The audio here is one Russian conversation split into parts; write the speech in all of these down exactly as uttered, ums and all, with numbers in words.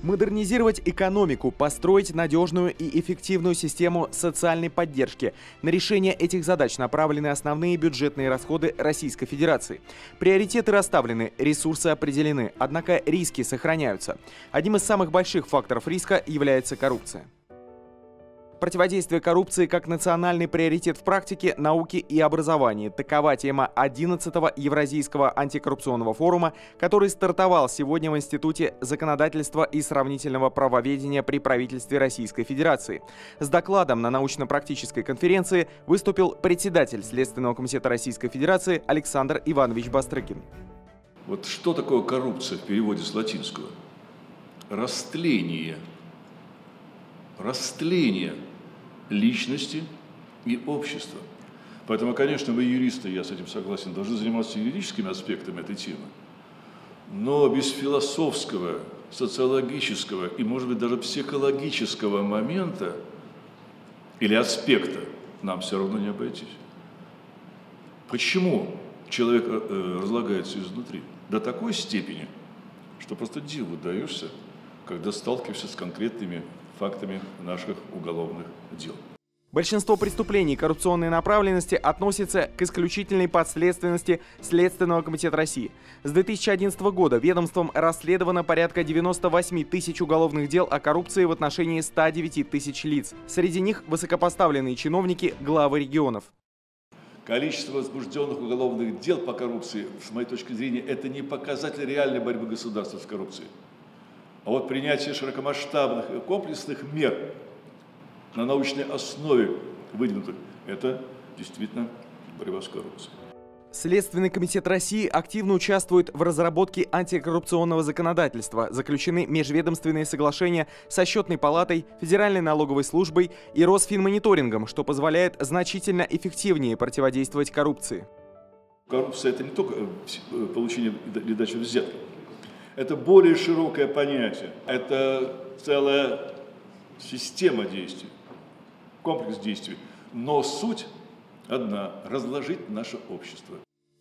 Модернизировать экономику, построить надежную и эффективную систему социальной поддержки. На решение этих задач направлены основные бюджетные расходы Российской Федерации. Приоритеты расставлены, ресурсы определены, однако риски сохраняются. Одним из самых больших факторов риска является коррупция. Противодействие коррупции как национальный приоритет в практике, науке и образовании. Такова тема одиннадцатого Евразийского антикоррупционного форума, который стартовал сегодня в Институте законодательства и сравнительного правоведения при правительстве Российской Федерации. С докладом на научно-практической конференции выступил председатель Следственного комитета Российской Федерации Александр Иванович Бастрыкин. Вот что такое коррупция в переводе с латинского? Растление. Растление личности и общества. Поэтому, конечно, вы, юристы, я с этим согласен, должны заниматься юридическими аспектами этой темы, но без философского, социологического и, может быть, даже психологического момента или аспекта нам все равно не обойтись. Почему человек разлагается изнутри? До такой степени, что просто диву даешься, когда сталкиваешься с конкретными фактами наших уголовных дел. Большинство преступлений коррупционной направленности относятся к исключительной подследственности Следственного комитета России. С две тысячи одиннадцатого года ведомством расследовано порядка девяноста восьми тысяч уголовных дел о коррупции в отношении ста девяти тысяч лиц. Среди них высокопоставленные чиновники, главы регионов. Количество возбужденных уголовных дел по коррупции, с моей точки зрения, это не показатель реальной борьбы государства с коррупцией. А вот принятие широкомасштабных и комплексных мер на научной основе выдвинутых – это действительно борьба с коррупцией. Следственный комитет России активно участвует в разработке антикоррупционного законодательства. Заключены межведомственные соглашения со Счетной палатой, Федеральной налоговой службой и Росфинмониторингом, что позволяет значительно эффективнее противодействовать коррупции. Коррупция – это не только получение или дача взятки. Это более широкое понятие, это целая система действий, комплекс действий. Но суть одна – разложить наше общество.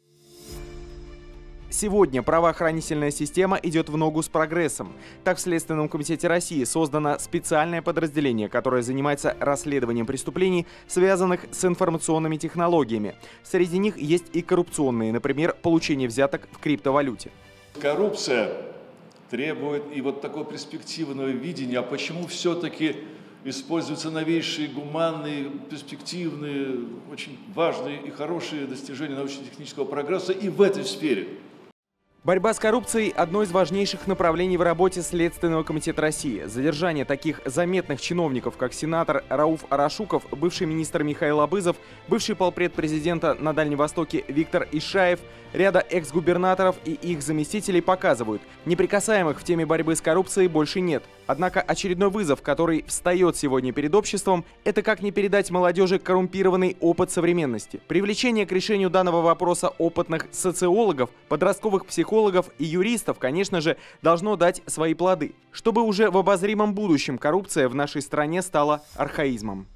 Сегодня правоохранительная система идет в ногу с прогрессом. Так, в Следственном комитете России создано специальное подразделение, которое занимается расследованием преступлений, связанных с информационными технологиями. Среди них есть и коррупционные, например, получение взяток в криптовалюте. Коррупция требует и вот такого перспективного видения, а почему все-таки используются новейшие, гуманные, перспективные, очень важные и хорошие достижения научно-технического прогресса и в этой сфере. Борьба с коррупцией – одно из важнейших направлений в работе Следственного комитета России. Задержание таких заметных чиновников, как сенатор Рауф Арашуков, бывший министр Михаил Абызов, бывший полпред президента на Дальнем Востоке Виктор Ишаев, ряда экс-губернаторов и их заместителей показывают – неприкасаемых в теме борьбы с коррупцией больше нет. Однако очередной вызов, который встает сегодня перед обществом – это как не передать молодежи коррумпированный опыт современности. Привлечение к решению данного вопроса опытных социологов, подростковых психологов, и юристов, конечно же, должно дать свои плоды, чтобы уже в обозримом будущем коррупция в нашей стране стала архаизмом.